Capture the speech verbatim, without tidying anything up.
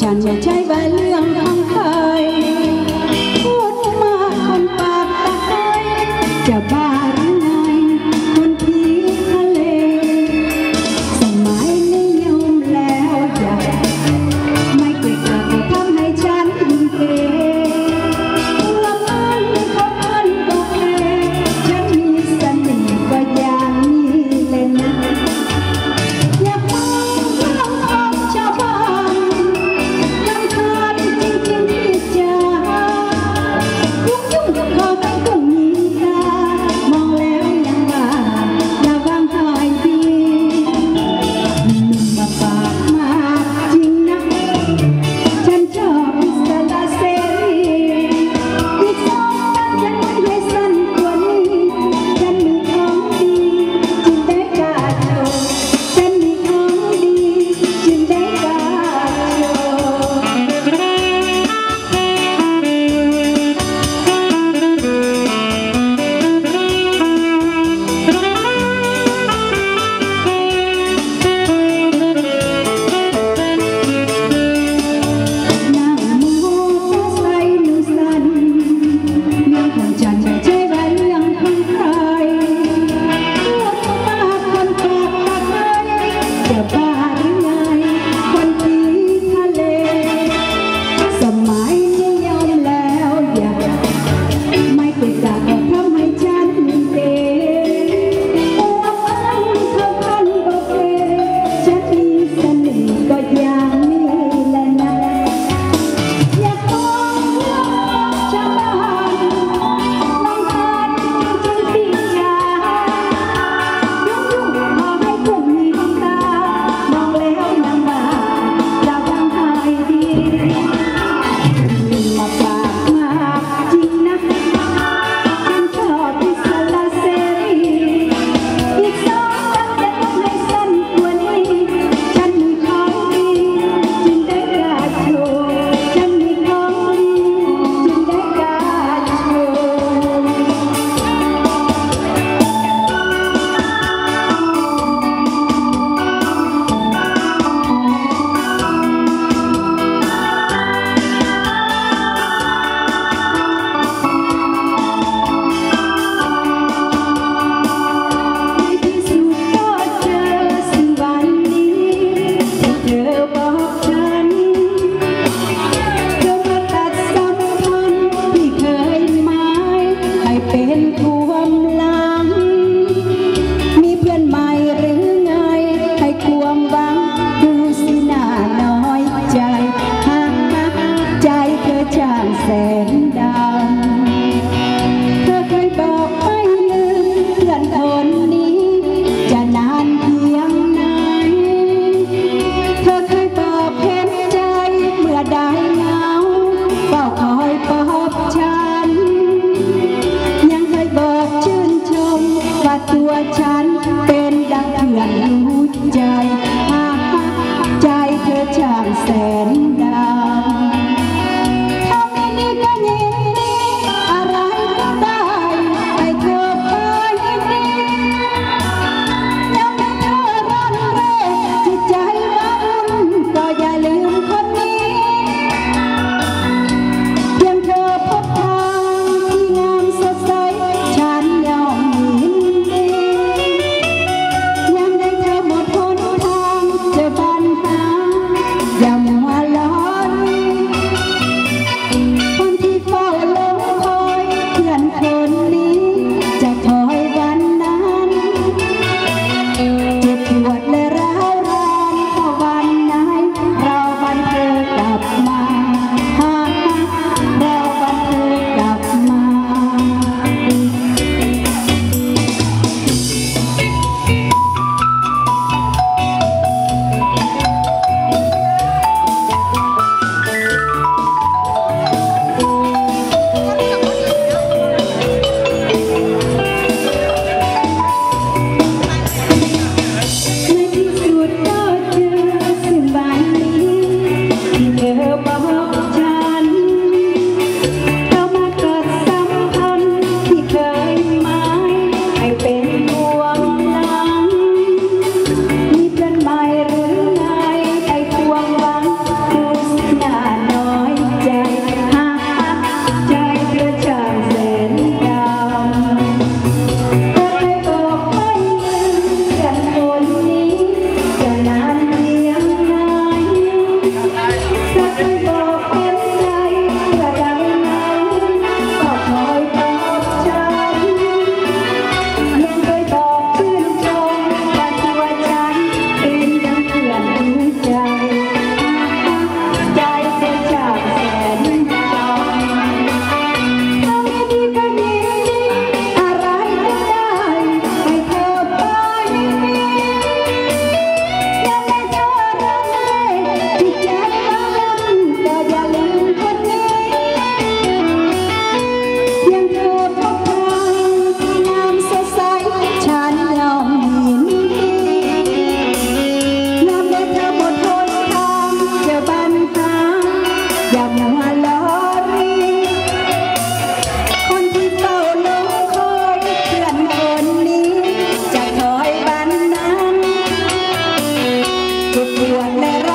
ฉันอย่าใช้ใบเรื่องของใครพูดมาคนปากตะไคร้จะบ้าหรือไงคนที่ทะเลสมัยนิยมแล้วอย่าไม่เกิดการทำให้ฉันเกละมันเขาพันโอเคฉันมีเสน่ห์ก็อย่างนี้เลยนะอย่าฟังเรื่องของชาวบ้านรำคาญจริงๆที่จะยุ่งยุ่งขอต้องคงมีตามองแล้วยังว่าระวังหายดีหนุ่มมาปากมากจริงนะฉันชอบอิสระเสรีอีกสองวันฉันไม่ให้สั้นกว่านี้ฉันมีของดีจึงได้กล้าโชว์ฉันมีของดีจึงได้กล้าโชนั่งมอไซค์หนูสั่นเรื่องของฉันไม่ใช่ใบเรื่องของใครพูดมากคนปากตะไคร้จะบ้าหรือไงคนที่ทะเลสมัยนิยมแล้วอย่าไม่เกิดจากทำให้ฉันเตะตัวมันเขาพันโอเคฉันมีเสน่ห์ก็อย่างนี้แหละนะอย่าฟังเรื่องชาวบ้านรำคาญจริงๆที่จะยุ่งยุ่งขอให้คงมีตามองแล้วนางบ้าระวังหายดีมาปากมากจริงนะฉันชอบอิสระเสรีอีกสองวันจะต้องให้สั้นกว่านี้ฉันมีของดีจึงได้กล้าโชว์ฉันมีของดีจึงได้กล้าโชว์ในที่สุดก็เจอสิ่งวันนี้ที่เธอบอกฉันเธอมาตัดสัมพันธ์ที่เคยหมายให้เป็นความหลังมีเพื่อนใหม่หรือไงให้ความหวังดูสิหน้าน้อยใจหากใจเธอช่างแสนดำเธอเคยบอกไม่ลืมเพื่อนคนนี้จะนานเพียงไหนเธอเคยบอกเห็นใจเมื่อได้เหงาเฝ้าคอยปลอบฉันยังเคยบอกชื่นชมว่าตัวฉันเป็นดังเพื่อนรู้ใจหากใจเธอช่างแสนดำถ้าไม่ดีก็ยินดีอะไรก็ได้ให้เธอไปดียังไม่เธอรันเร่จิตใจว่าอุ่นก็อย่าลืมคนนี้เพียงเธอพบทางที่งามสดใสฉันยอมยินดียังได้เธอหมดหนทางเจอปัญหาอย่ามัวรอและ